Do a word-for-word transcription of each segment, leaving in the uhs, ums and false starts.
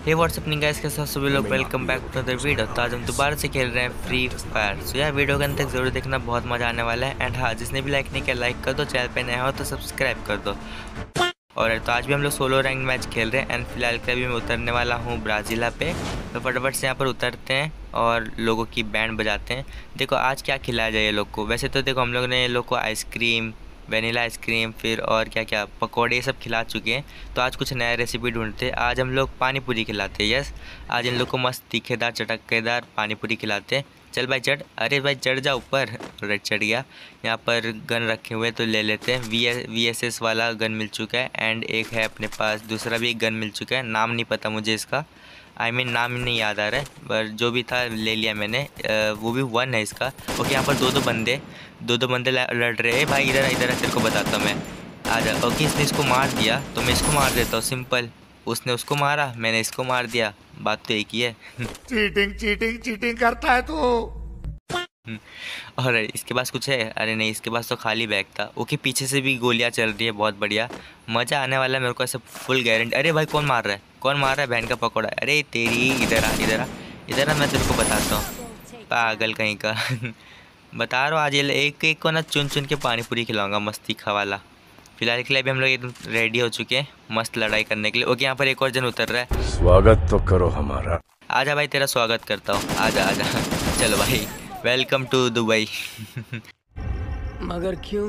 हे WhatsApp नहीं guys, के साथ सभी लोग welcome back to the video. तो आज हम दोबारा से खेल रहे हैं फ्री फायर। सो यार वीडियो के अंत तक जरूर देखना, बहुत मजा आने वाला है। एंड हाँ, जिसने भी लाइक नहीं किया लाइक कर दो, चैनल पे नया हो तो सब्सक्राइब कर दो। और तो आज भी हम लोग सोलो रैंक मैच खेल रहे हैं। एंड फिलहाल के अभी मैं उतरने वाला हूँ ब्राज़ीला पे। तो फटाफट से यहाँ पर उतरते हैं और लोगों की बैंड बजाते हैं। देखो आज क्या खिलाया जाए ये लोग को। वैसे तो देखो हम लोग ने ये लोग को आइसक्रीम, वेनिला आइसक्रीम, फिर और क्या क्या पकौड़े, ये सब खिला चुके हैं। तो आज कुछ नया रेसिपी ढूंढते हैं। आज हम लोग पानी पूरी खिलाते हैं। यस, आज इन लोग को मस्त तीखेदार चटकेदार पानी पूरी खिलाते हैं। चल भाई चढ़, अरे भाई चढ़ जा ऊपर। रेड चढ़ गया। यहाँ पर गन रखे हुए तो ले लेते हैं। वी वी एस एस वाला गन मिल चुका है। एंड एक है अपने पास, दूसरा भी एक गन मिल चुका है। नाम नहीं पता मुझे इसका, आई I मीन mean, नाम ही नहीं याद आ रहा है, पर जो भी था ले लिया मैंने। आ, वो भी वन है इसका। ओके, यहाँ पर दो दो बंदे दो दो बंदे लड़ रहे हैं। भाई इधर इधर तेरे को बताता हूँ मैं, आ जा। ओके, इसने इसको मार दिया तो मैं इसको मार देता हूँ, सिंपल। उसने उसको मारा, मैंने इसको मार दिया, बात तो एक ही है। चीटिंग चीटिंग चीटिंग करता है तू। और इसके पास कुछ है? अरे नहीं, इसके पास तो खाली बैग था। ओके, पीछे से भी गोलियां चल रही है, बहुत बढ़िया, मज़ा आने वाला है मेरे को ऐसा, फुल गारंटी। अरे भाई कौन मार रहा है, कौन मार रहा है? बहन का पकौड़ा। अरे तेरी, इधर आ इधर आ इधर आ, मैं तेरे को बताता हूँ, पागल कहीं का। बता रहा हूँ, आज ये एक एक को ना चुन चुन के पानी पूरी खिलाऊंगा, मस्त तीखा वाला। फिलहाल के लिए अभी हम लोग एकदम रेडी हो चुके हैं मस्त लड़ाई करने के लिए। ओके, यहाँ पर एक और जन उतर रहा है। स्वागत तो करो हमारा। आजा भाई, तेरा स्वागत करता हूँ, आजा आजा। चलो भाई, वेलकम टू दुबई। मगर क्यों?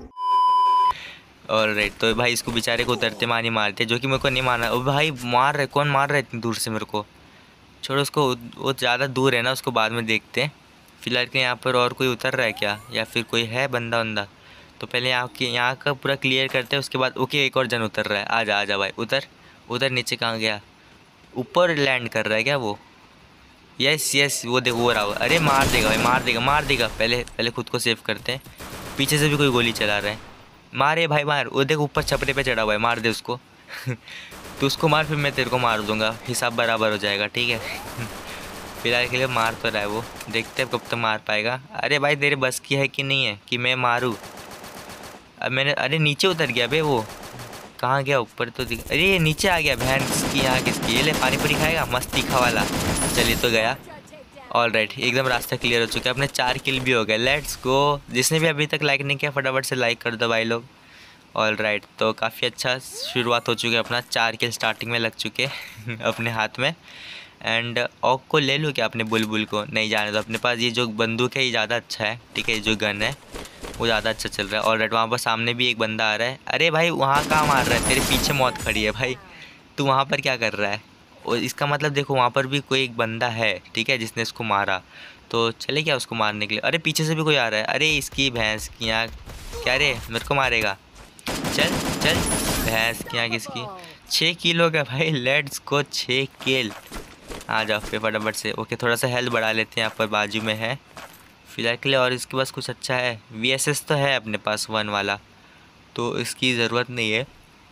और राइट, तो भाई इसको बेचारे को उतरते मानी मारते, जो कि मेरे को नहीं मारना। ओ भाई मार रहे, कौन मार रहा है इतनी दूर से मेरे को? छोड़ो उसको, वो ज़्यादा दूर है ना, उसको बाद में देखते हैं। फिलहाल के यहाँ पर और कोई उतर रहा है क्या, या फिर कोई है बंदा बंदा? तो पहले यहाँ के यहाँ का पूरा क्लियर करते हैं, उसके बाद। ओके, एक और जन उतर रहा है। आजा आजा भाई, उतर उधर। नीचे कहाँ गया? ऊपर लैंड कर रहा है क्या वो? यस यस, वो देखो वो रहा हो। अरे मार देगा भाई, मार देगा मार देगा। पहले पहले खुद को सेव करते हैं। पीछे से भी कोई गोली चला रहा है। मारे भाई मार, वो देख ऊपर छपरे पे चढ़ा हुआ है, मार दे उसको। तो उसको मार, फिर मैं तेरे को मार दूंगा, हिसाब बराबर हो जाएगा, ठीक है। फिलहाल के लिए मार तो रहा है वो, देखते हैं कब तक मार पाएगा। अरे भाई तेरे बस की है कि नहीं है कि मैं मारूँ? अब मैंने, अरे नीचे उतर गया भाई वो, कहाँ गया? ऊपर तो दिख, अरे ये नीचे आ गया। बहन किसकी, यहाँ किसकी? ये ले पानी पूरी खाएगा, मस्त तीखा वाला। चलिए तो गया। ऑल राइट, एकदम रास्ता क्लियर हो चुका है, अपने चार किल भी हो गए। Let's go. जिसने भी अभी तक लाइक नहीं किया फटाफट से लाइक कर दो भाई लोग। ऑल राइट, तो काफ़ी अच्छा शुरुआत हो चुकी है, अपना चार किल स्टार्टिंग में लग चुके अपने हाथ में। एंड ऑक को ले लूँ क्या अपने बुलबुल को? नहीं जाने दो, अपने पास ये जो बंदूक है ये ज़्यादा अच्छा है, ठीक है। जो गन है वो ज़्यादा अच्छा चल रहा है। ऑल राइट, वहाँ पर सामने भी एक बंदा आ रहा है। अरे भाई वहाँ कहाँ मार रहा है? तेरे पीछे मौत खड़ी है भाई, तू वहाँ पर क्या कर रहा है? और इसका मतलब देखो वहाँ पर भी कोई एक बंदा है, ठीक है, जिसने इसको मारा। तो चले क्या उसको मारने के लिए? अरे पीछे से भी कोई आ रहा है। अरे इसकी भैंस की यहाँ, क्या रे मेरे को मारेगा? चल चल, भैंस की यहाँ किसकी? छः किलो का भाई, लेट्स गो, छः किल। आ जाओ फिर फटाफट से। ओके, थोड़ा सा हेल्थ बढ़ा लेते हैं, यहाँ पर बाजू में है फिलहाल के लिए। और इसके पास कुछ अच्छा है? वी एस एस तो है अपने पास वन वाला, तो इसकी ज़रूरत नहीं है।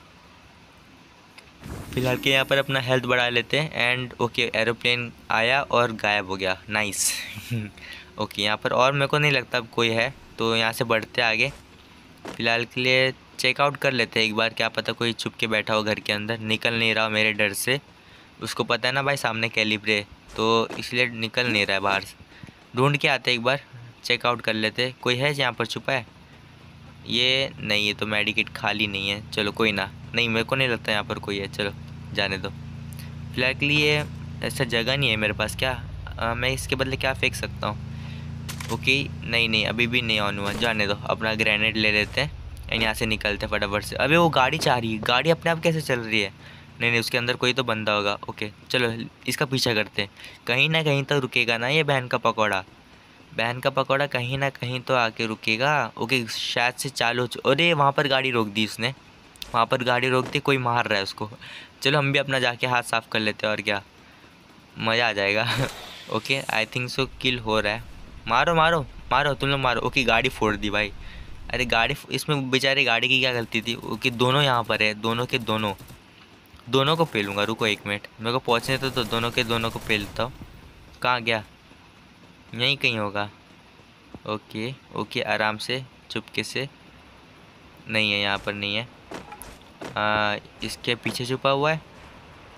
फिलहाल के यहाँ पर अपना हेल्थ बढ़ा लेते हैं। एंड ओके, एरोप्लेन आया और गायब हो गया, नाइस। ओके, यहाँ पर और मेरे को नहीं लगता अब कोई है, तो यहाँ से बढ़ते आगे। फ़िलहाल के लिए चेकआउट कर लेते हैं एक बार, क्या पता कोई छुप के बैठा हो घर के अंदर, निकल नहीं रहा मेरे डर से। उसको पता है ना भाई सामने कैलिब्रे, तो इसलिए निकल नहीं रहा है बाहर से। ढूंढ के आते एक बार, चेकआउट कर लेते, कोई है यहाँ पर छुपा है? ये नहीं, ये तो मेडिकेट खाली नहीं है। चलो कोई ना, नहीं मेरे को नहीं लगता यहाँ पर कोई है, चलो जाने दो। फिलहाल के लिए ऐसा जगह नहीं है मेरे पास। क्या आ, मैं इसके बदले क्या फेंक सकता हूँ? ओके, नहीं नहीं अभी भी नहीं ऑन हुआ, जाने दो। अपना ग्रेनेड ले लेते हैं एंड यहाँ से निकलते फटाफट से। अबे वो गाड़ी चाह रही है, गाड़ी अपने आप कैसे चल रही है? नहीं नहीं, उसके अंदर कोई तो बंदा होगा। ओके चलो इसका पीछा करते हैं, कहीं ना कहीं तो रुकेगा ना ये बहन का पकौड़ा। बहन का पकौड़ा कहीं ना कहीं तो आके रुकेगा। ओके, शायद से चालू। अरे वहाँ पर गाड़ी रोक दी उसने, वहाँ पर गाड़ी रोक दी, कोई मार रहा है उसको। चलो हम भी अपना जाके हाथ साफ़ कर लेते हैं, और क्या, मज़ा आ जाएगा। ओके, आई थिंक सो किल हो रहा है। मारो मारो मारो, तुम लोग मारो। ओके, गाड़ी फोड़ दी भाई। अरे गाड़ी, इसमें बेचारे गाड़ी की क्या गलती थी? ओके, दोनों यहाँ पर है, दोनों के दोनों दोनों को पेलूँगा। रुको एक मिनट, मेरे को पहुँचने तो, तो दोनों के दोनों को पेलता हूँ। कहाँ गया? यहीं कहीं होगा। ओके ओके, आराम से चुपके से। नहीं है यहाँ पर, नहीं है। आ, इसके पीछे छुपा हुआ है।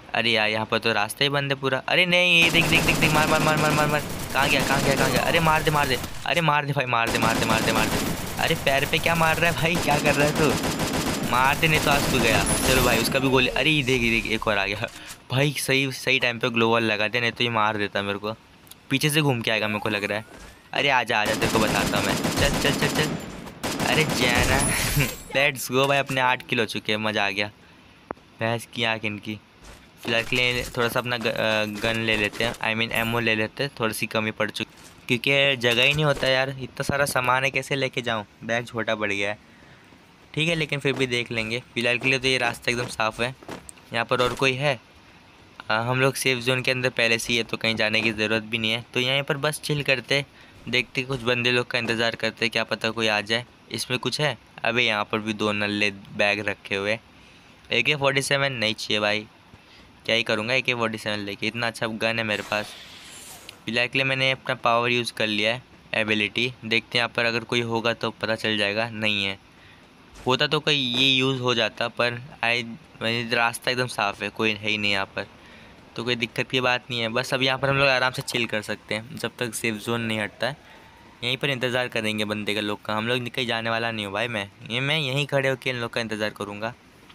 अरे यार यहाँ पर तो रास्ता ही बंद है पूरा। अरे नहीं, ये देख देख देख देख, मार मार मार मार मार मार। कहाँ गया कहाँ गया कहाँ गया? अरे मार दे मार दे, अरे मार दे भाई, मार दे मार दे मार दे मार दे। अरे पैर पे क्या मार रहा है भाई, क्या कर रहा है तू? मार दे नहीं तो आज तू गया। चलो भाई उसका भी गोली। अरे ये देख ये देख, एक और आ गया भाई। सही सही टाइम पे ग्लोवल लगा दे, नहीं तो ये मार देता मेरे को। पीछे से घूम के आएगा मेरे को लग रहा है। अरे आजा आजा, तेरे को बताता हूँ मैं। चल चल चल चल। अरे जैना लेट्स गो भाई, अपने आठ किलो चुके हैं, मज़ा आ गया। भैंस की आँख इनकी। फिलहाल के लिए थोड़ा सा अपना गन ले लेते हैं, आई मीन एमओ ले लेते हैं, थोड़ी सी कमी पड़ चुकी, क्योंकि जगह ही नहीं होता यार, इतना सारा सामान है कैसे लेके जाऊँ, बैग छोटा पड़ गया है। ठीक है लेकिन फिर भी देख लेंगे। फिलहाल के लिए तो ये रास्ता एकदम साफ़ है। यहाँ पर और कोई है? आ, हम लोग सेफ जोन के अंदर पहले से ही है, तो कहीं जाने की ज़रूरत भी नहीं है। तो यहाँ पर बस चिल करते, देखते कुछ बंदे लोग का इंतज़ार करते, क्या पता कोई आ जाए। इसमें कुछ है? अबे यहाँ पर भी दो नल्ले बैग रखे हुए। ए के फोर्टी सेवन नहीं चाहिए भाई, क्या ही करूँगा ए के फोर्टी सेवन लेके, इतना अच्छा गन है मेरे पास। फिलहाल के लिए मैंने अपना पावर यूज़ कर लिया है, एबिलिटी। देखते हैं यहाँ पर अगर कोई होगा तो पता चल जाएगा। नहीं है, होता तो कोई ये यूज़ हो जाता, पर आई रास्ता एकदम साफ़ है, कोई है ही नहीं यहाँ पर, तो कोई दिक्कत की बात नहीं है। बस अब यहाँ पर हम लोग आराम से चिल कर सकते हैं जब तक सेफ जोन नहीं हटता है। यहीं पर इंतज़ार करेंगे बंदे का लोग का, हम लोग कहीं जाने वाला नहीं हो भाई। मैं ये मैं यहीं खड़े होकर इन लोग का इंतज़ार करूँगा।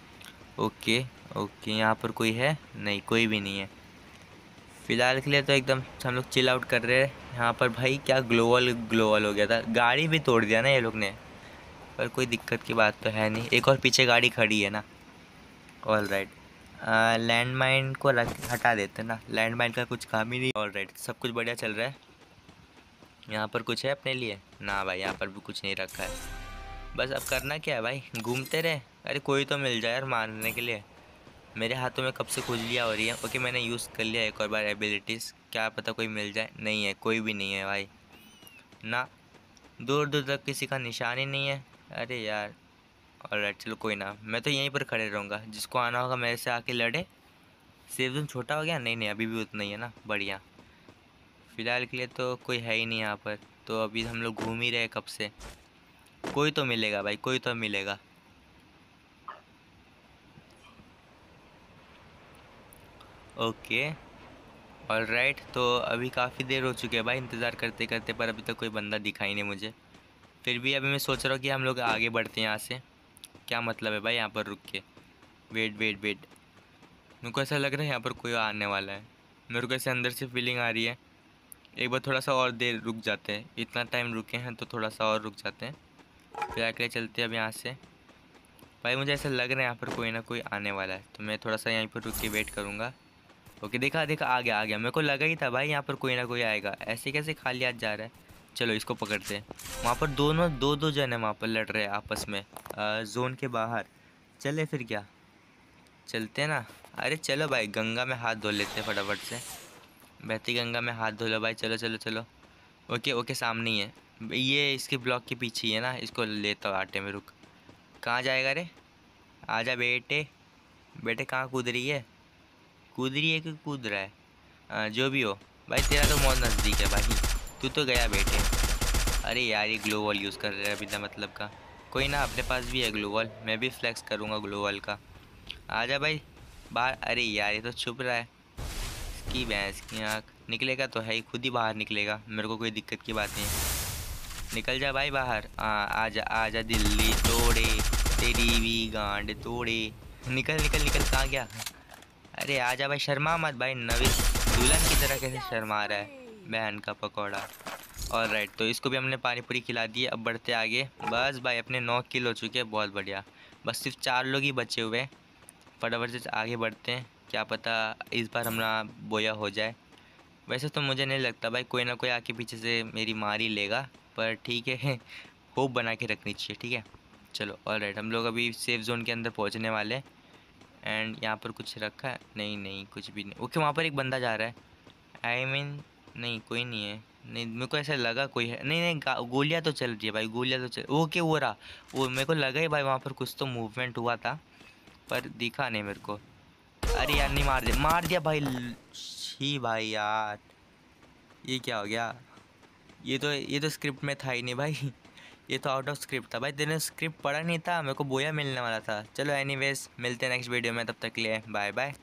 ओके ओके, यहाँ पर कोई है? नहीं, कोई भी नहीं है। फ़िलहाल के लिए तो एकदम हम लोग चिल आउट कर रहे हैं यहाँ पर। भाई क्या ग्लोवल ग्लोवल हो गया था, गाड़ी भी तोड़ दिया ना ये लोग ने, पर कोई दिक्कत की बात तो है नहीं। एक और पीछे गाड़ी खड़ी है ना। ऑल राइट, लैंड माइन को रख हटा देते ना, लैंड माइन का कुछ काम ही नहीं। ऑल राइट, सब कुछ बढ़िया चल रहा है। यहाँ पर कुछ है अपने लिए? ना भाई, यहाँ पर भी कुछ नहीं रखा है। बस अब करना क्या है भाई, घूमते रहे। अरे कोई तो मिल जाए यार मारने के लिए। मेरे हाथों में कब से खुजलियाँ हो रही हैं। ओके मैंने यूज़ कर लिया एक और बार एबिलिटीज़, क्या पता कोई मिल जाए। नहीं है, कोई भी नहीं है भाई ना, दूर दूर तक किसी का निशान ही नहीं है। अरे यार ऑलराइट चलो कोई ना, मैं तो यहीं पर खड़े रहूँगा, जिसको आना होगा मेरे से आके लड़े। सेफ जोन छोटा हो गया? नहीं नहीं, अभी भी उतना ही है ना, बढ़िया। फ़िलहाल के लिए तो कोई है ही नहीं यहाँ पर, तो अभी हम लोग घूम ही रहे कब से। कोई तो मिलेगा भाई, कोई तो मिलेगा। ओके ऑलराइट, तो अभी काफ़ी देर हो चुकी है भाई इंतज़ार करते करते, पर अभी तक कोई बंदा दिखाई नहीं मुझे। फिर भी अभी मैं सोच रहा हूँ कि हम लोग आगे बढ़ते हैं यहाँ से। क्या मतलब है भाई यहाँ पर रुक के? वेट वेट वेट, मेरे को ऐसा लग रहा है यहाँ पर कोई आने वाला है। मेरे को ऐसे अंदर से फीलिंग आ रही है। एक बार थोड़ा सा और देर रुक जाते हैं, इतना टाइम रुके हैं तो थोड़ा सा और रुक जाते हैं, फिर आके चलते हैं अब यहाँ से। भाई मुझे ऐसा लग रहा है यहाँ पर कोई ना कोई आने वाला है, तो मैं थोड़ा सा यहीं पर रुक के वेट करूँगा। ओके देखा देखा, आ गया आ गया, मेरे को लगा ही था भाई यहाँ पर कोई ना कोई आएगा। ऐसे कैसे खाली हाथ जा रहा है? चलो इसको पकड़ते हैं। वहाँ पर दोनों दो दो जन है वहाँ पर लड़ रहे हैं आपस में, आ, जोन के बाहर। चले फिर क्या, चलते हैं ना। अरे चलो भाई, गंगा में हाथ धो लेते हैं फटाफट से, बहती गंगा में हाथ धो लो भाई। चलो चलो चलो। ओके ओके, सामने ही है ये, इसके ब्लॉक के पीछे ही है ना, इसको लेता हूँ आटे में। रुक, कहाँ जाएगा रे? आजा बेटे, बेटे कहाँ कूद रही है? कूद रही है कि कूद रहा है? आ, जो भी हो भाई, तेरा तो बहुत नज़दीक है भाई, तू तो गया बेटे। अरे यार ये ग्लोवल यूज़ कर रहे हैं बिना मतलब का। कोई ना, अपने पास भी है ग्लोवल, मैं भी फ्लैक्स करूँगा ग्लोवल का। आजा भाई बाहर। अरे यार ये तो छुप रहा है, इसकी भैंस की आँख। निकलेगा तो है ही, खुद ही बाहर निकलेगा, मेरे को कोई दिक्कत की बात नहीं है। निकल जा भाई बाहर। आ आजा आजा, दिल्ली तोड़े तेरी भी गांड तोड़े। निकल निकल निकल, कहाँ गया? अरे आजा भाई, शर्मा मत भाई, नवी दुल्हन की तरह कैसे शर्मा रहा है, बहन का पकौड़ा। और राइट, तो इसको भी हमने पानी पूरी खिला दी है। अब बढ़ते आगे। बस भाई अपने नौ किल हो चुके हैं, बहुत बढ़िया। बस सिर्फ चार लोग ही बचे हुए हैं, फटाफट से आगे बढ़ते हैं, क्या पता इस बार हमारा बोया हो जाए। वैसे तो मुझे नहीं लगता भाई कोई ना कोई आके पीछे से मेरी मार ही लेगा, पर ठीक है होप बना के रखनी चाहिए। ठीक है चलो ऑलराइट, हम लोग अभी सेफ जोन के अंदर पहुंचने वाले हैं। एंड यहाँ पर कुछ रखा है? नहीं नहीं कुछ भी नहीं। ओके वहाँ पर एक बंदा जा रहा है, आई I मीन mean, नहीं कोई नहीं है। नहीं मेरे को ऐसा लगा कोई है। नहीं नहीं, गोलियाँ तो चल रही है भाई, गोलियाँ तो चल। ओके वो रहा, वो मेरे को लगा ही भाई वहाँ पर कुछ तो मूवमेंट हुआ था, पर दिखा नहीं मेरे को। अरे यार नहीं, मार दे, मार दिया भाई। छी भाई यार, ये क्या हो गया? ये तो ये तो स्क्रिप्ट में था ही नहीं भाई, ये तो आउट ऑफ स्क्रिप्ट था भाई। तेने स्क्रिप्ट पढ़ा नहीं था, मेरे को बोया मिलने वाला था। चलो एनीवेज, मिलते हैं नेक्स्ट वीडियो में, तब तक के लिए बाय बाय।